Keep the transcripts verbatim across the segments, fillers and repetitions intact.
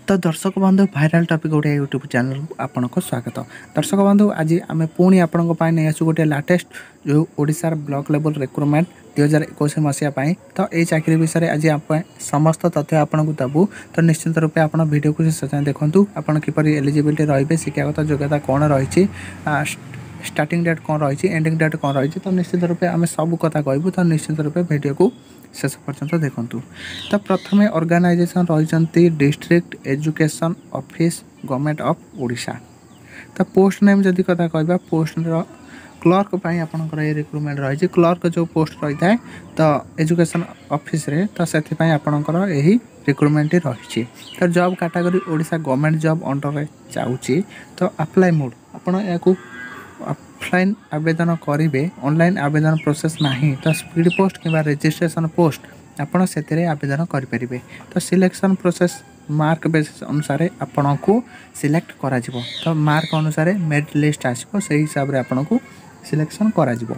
तो दर्शक बंधु भाइराल टॉपिक गोटे यूट्यूब चैनल आपन को स्वागत। दर्शक बंधु आज आम पुणी आपण नहीं आसू गोटे लाटेस्ट जो ओडिशार ब्लॉक लेवल रिक्रुटमेंट दुई हजार इक्कीस मसीहा तो ये चाकरी विषय आज आप समस्त तथ्य आपको देवु। तो निश्चित रूपे आप वीडियो को शेष देखूँ आपड़ किपर एलिजिबिलिटी रे शिक्षागत योग्यता कौन रही स्टार्टिंग डेट कौन रही एंडिंग डेट कौन रही तो निश्चित रूपे आम सब कथा कहूँ। तो निश्चित रूपे वीडियो को शेष पर्यंत देखूँ। तो प्रथम ऑर्गेनाइजेशन रही district education office government of Odisha. तो पोस्ट नेम जदि कथा कहवा पोस्ट क्लर्क आपंकर ये रिक्रुटमेंट रही क्लर्क जो पोस्ट रही है तो एजुकेशन ऑफिस रे तो से आपंकर यही रिक्रुटमेंट रही। तो job category Odisha government job under जाऊँगी। तो अप्लाई मोड आपड़ या ऑफलाइन आवेदन करेंगे ऑनलाइन आवेदन प्रोसेस नहीं तो स्पीड पोस्ट कि रजिस्ट्रेशन पोस्ट आपड़ से आवेदन करेंगे। तो सिलेक्शन प्रोसेस मार्क बेसिस अनुसार आपन को सिलेक्ट करा जिवो। तो मार्क अनुसार मेरिट लिस्ट आसो से हिसाब से आपन को सिलेक्शन करा जिवो।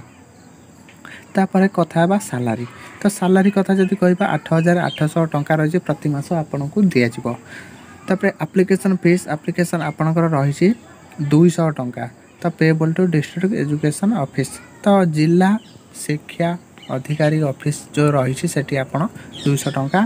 तापर कथा बा सैलरी। तो सैलरी कथा जदि कहबा आठ हजार आठश टंका रही प्रति मास आपन को दिया जिवो। तापर एप्लिकेशन फीस एप्लिकेशन आपनकर रही दुईश टंका। तो payable to district education office तो जिला शिक्षा अधिकारी ऑफिस जो रही सेठी आपन दुईश टंका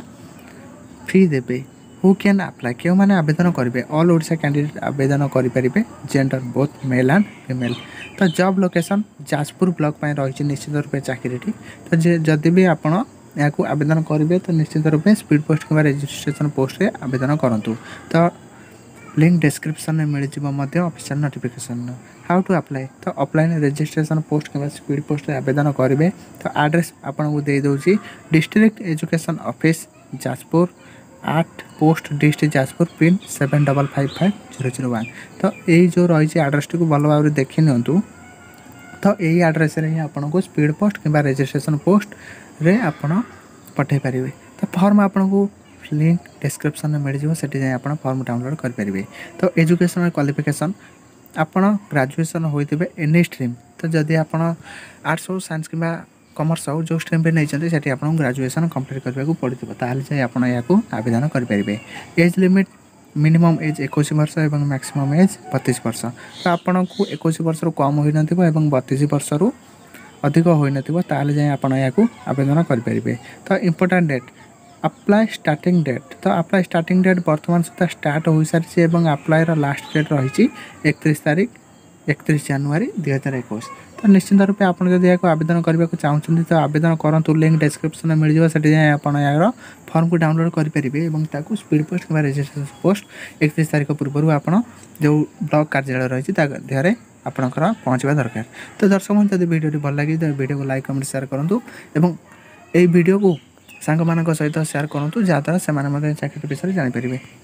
फी देबे। हु कैन अप्लाई क्यों मैंने आवेदन करेंगे ऑल ओडिशा कैंडिडेट आवेदन करेंगे gender both male and female. तो जॉब लोकेशन जाजपुर ब्लॉक में रही निश्चित रूपे चाकरी। तो जदि भी आपड़ या आवेदन करेंगे तो निश्चित रूपे स्पीड पोस्ट कि रजिस्ट्रेशन पोस्ट रे आवेदन करूँ। तो लिंक डिस्क्रिप्शन में मिल जाए official notification how to apply. तो ऑफलाइन रजिस्ट्रेशन पोस्ट कि स्पीड पोस्ट रे आवेदन करेंगे। तो एड्रेस आपको दे दूसरी district education office Jajpur at post district Jajpur pin seven double five five zero zero one. तो यही जो रही आड्रेस टी भल भाव में देखी नि। तो यही आड्रेस ही आपको स्पीड पोस्ट कि रजिस्ट्रेशन पोस्ट रे आपड़ पठे पारे। तो फॉर्म आपको लिंक डिस्क्रिप्शन में मिल जाए सेठी जाए आप फॉर्म डाउनलोड करेंगे। तो एजुकेशनल क्वालिफिकेशन आपड़ ग्रेजुएशन होते एनी स्ट्रीम। तो जदि आप आर्ट्स हो साइंस कि कमर्स हो जो स्ट्रीम भी नहीं से आपको ग्रेजुएशन कंप्लीट करने को पड़ो ताल जाए आप आवेदन करेंगे। एज लिमिट मिनिमम एज इक्कीस वर्ष और मैक्सिमम एज बतीस वर्ष। तो आपन को इक्कीस वर्ष कम हो न बतीस वर्ष रु अधिक हो न जाए आप आवेदन करेंगे। तो important date apply starting date. तो अप्लाई स्टार्टिंग डेट बर्तमान सुधा स्टार्ट हो सारी अप्लाई लास्ट डेट रही एकतीस तारीख एकतीस जनवरी दुई हजार इक्कीस। तो निश्चित रूपे आप आवेदन करने को चाहते तो आवेदन करूँ लिंक डिस्क्रिप्शन में मिल जाए सेठी जाए आप यार फॉर्म को डाउनलोड करेंगे और स्पीड पोस्ट कि रजिस्ट्रेशन पोस्ट एकतीस तारीख पूर्व आप जो ब्लॉक कार्यालय रही देहरे आपंकर पहुँचवा दरकार। तो दर्शक बंधु जब वीडियो भल लगी तो वीडियो को लाइक कमेंट शेयर करूँ और यही वीडियो को सांग मान सहित शेयर करूँ जहाँद्वारा से चाकरी विषय जानीपर।